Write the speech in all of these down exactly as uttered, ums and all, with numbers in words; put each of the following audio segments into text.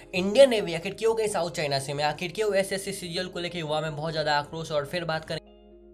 Indian navy आखिर क्यों गई साउथ चाइना सी में, आखिर क्यों एसएससी सीजीएल को लेकर युवा में बहुत ज्यादा आक्रोश। और फिर बात करें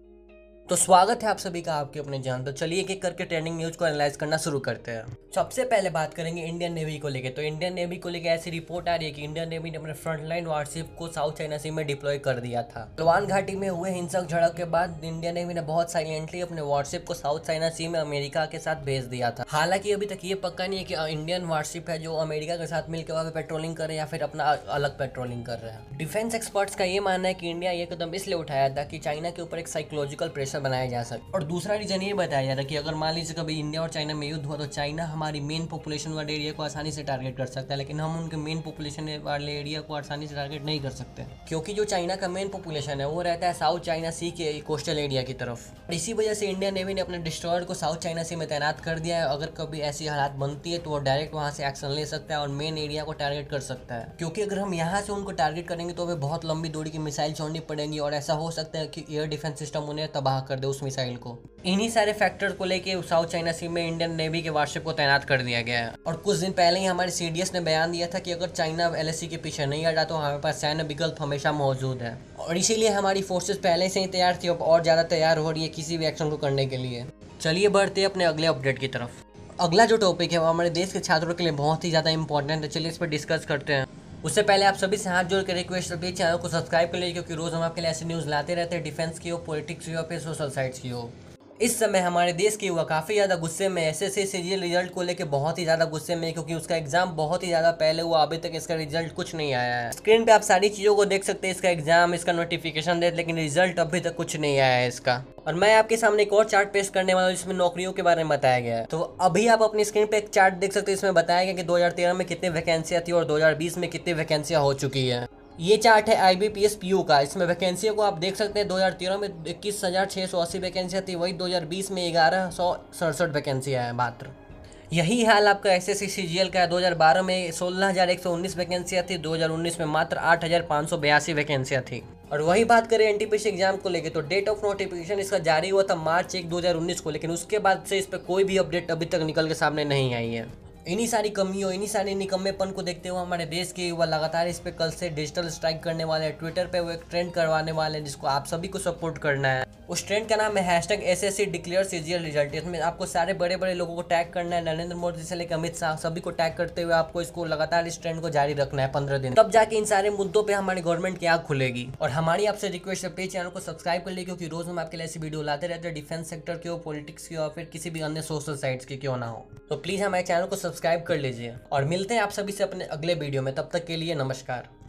तो स्वागत है आप सभी का आपके अपने जान। तो चलिए एक एक करके ट्रेंडिंग न्यूज को एनालाइज करना शुरू करते हैं। सबसे पहले बात करेंगे इंडियन नेवी को लेकर। तो इंडियन नेवी को लेकर ऐसी रिपोर्ट आ रही है कि इंडियन नेवी ने अपने फ्रंटलाइन वारशिप को साउथ चाइना सी में डिप्लॉय कर दिया था। गलवान घाटी में हुए हिंसक झड़प के बाद इंडियन नेवी ने बहुत साइलेंटली अपने वारशिप को साउथ चाइना सी में अमेरिका के साथ भेज दिया था। हालांकि अभी तक ये पक्का नहीं है कि इंडियन वारशिप है जो अमेरिका के साथ मिलकर वहाँ पे पेट्रोलिंग कर रहे हैं या फिर अपना अलग पेट्रोलिंग कर रहे हैं। डिफेंस एक्सपर्ट्स का ये मानना है कि इंडिया ये कदम इसलिए उठाया था कि चाइना के ऊपर एक साइकोलॉजिकल प्रेशर बनाया जा सके। और दूसरा रीजन ये बताया जा रहा है कि अगर मान लीजिए कभी इंडिया और चाइना में युद्ध हुआ तो चाइना हमारी मेन पॉपुलेशन वाले एरिया को आसानी से टारगेट कर सकता है, लेकिन हम उनके मेन पॉपुलेशन वाले एरिया को आसानी से टारगेट नहीं कर सकते, क्योंकि जो चाइना का मेन पॉपुलेशन है वो रहता है साउथ चाइना सी के कोस्टल एरिया की तरफ। इसी वजह से इंडियन नेवी ने अपने डिस्ट्रॉयर को साउथ चाइना सी में तैनात कर दिया है। अगर कभी ऐसी हालात बनती है तो वो डायरेक्ट वहाँ से एक्शन ले सकता है और मेन एरिया को टारगेट कर सकता है, क्योंकि अगर हम यहाँ से उनको टारगेट करेंगे तो हमें बहुत लंबी दूरी की मिसाइल छोड़नी पड़ेंगी और ऐसा हो सकता है कि एयर डिफेंस सिस्टम उन्हें तबाह कर दे उस मिसाइल को। इन्हीं सारे फैक्टर को लेके साउथ चाइना सी में इंडियन नेवी के वारशिप को तैनात कर दिया गया है। और कुछ दिन पहले ही हमारे सीडीएस ने बयान दिया था कि अगर चाइना एलएसी के पीछे नहीं हटा तो हमारे पास सैन्य विकल्प हमेशा मौजूद है, और इसीलिए हमारी फोर्सेस पहले से ही तैयार थी और ज़्यादा तैयार हो रही है किसी भी एक्शन को करने के लिए। चलिए बढ़ते हैं अपने अगले अपडेट की तरफ। अगला जो टॉपिक है वो हमारे देश के छात्रों के लिए बहुत ही ज़्यादा इंपॉर्टेंट है। चलिए इस पर डिस्कस करते हैं। उससे पहले आप सभी से हाथ जोड़ के रिक्वेस्ट करते हैं चैनल को सब्सक्राइब कर लीजिए, क्योंकि रोज़ हम आपके लिए ऐसे न्यूज़ लाते रहते हैं, डिफेंस की हो, पॉलिटिक्स की हो, फिर सोशल साइट्स की हो। इस समय हमारे देश के युवा काफ़ी ज़्यादा गुस्से में एसएससी सीजीएल रिजल्ट को लेकर बहुत ही ज़्यादा गुस्से में, क्योंकि उसका एग्जाम बहुत ही ज़्यादा पहले हुआ, अभी तक इसका रिजल्ट कुछ नहीं आया है। स्क्रीन पे आप सारी चीज़ों को देख सकते हैं, इसका एग्जाम, इसका नोटिफिकेशन डेट, लेकिन रिजल्ट अभी तक कुछ नहीं आया है इसका। और मैं आपके सामने एक और चार्ट पेश करने वाला हूँ जिसमें नौकरियों के बारे में बताया गया है। तो अभी आप अपनी स्क्रीन पे एक चार्ट देख सकते हैं, इसमें बताया गया कि दो हज़ार तेरह में कितनी वैकेंसियाँ थी और दो हज़ार बीस में कितनी वैकेंसियाँ हो चुकी है। ये चार्ट है आईबीपीएस पीयू का। इसमें वैकेंसियों को आप देख सकते हैं, दो हज़ार तेरह में इक्कीस हज़ार छः सौ अस्सी वैकेंसियाँ थी, वही दो हज़ार बीस में ग्यारह सौ सड़सठ वैकेंसियाँ हैं मात्र। यही हाल आपका एसएससी सीजीएल का है। दो हज़ार बारह में सोलह हज़ार एक सौ उन्नीस वैकेंसियाँ थी, दो हज़ार उन्नीस में मात्र आठ हज़ार पाँच सौ बयासी वैकेंसियाँ थी। और वही बात करें एनटीपीसी एग्जाम को लेकर, तो डेट ऑफ नोटिफिकेशन इसका जारी हुआ था मार्च एक दो हज़ार उन्नीस को, लेकिन उसके बाद से इस पर कोई भी अपडेट अभी तक निकल के सामने नहीं आई है। इन्हीं सारी कमियों, इन्हीं सारे निकम्मेपन को देखते हुए हमारे देश के युवा लगातार इस पे कल से डिजिटल स्ट्राइक करने वाले हैं। ट्विटर पे वो एक ट्रेंड करवाने वाले हैं जिसको आप सभी को सपोर्ट करना है। उस ट्रेंड का नाम है hashtag SSC declare CGL result. इसमें आपको सारे बड़े बड़े लोगों को टैग करना है, नरेंद्र मोदी से लेकर अमित शाह सभी को टैग करते हुए आपको इसको लगातार इस ट्रेंड को जारी रखना है पंद्रह दिन, तब जाके इन सारे मुद्दों पर हमारी गवर्नमेंट की आँख खुलेगी। और हमारी आपसे रिक्वेस्ट है प्लीज चैनल को सब्सक्राइब कर लीजिए, क्योंकि रोज हम आपके लिए ऐसी वीडियो लाते रहते हैं, डिफेंस सेक्टर की हो, पॉलिटिक्स की हो, फिर किसी भी अन्य सोशल साइट्स की क्यों ना हो। तो प्लीज हमारे चैनल को सब्सक्राइब कर लीजिए और मिलते हैं आप सभी से अपने अगले वीडियो में। तब तक के लिए नमस्कार।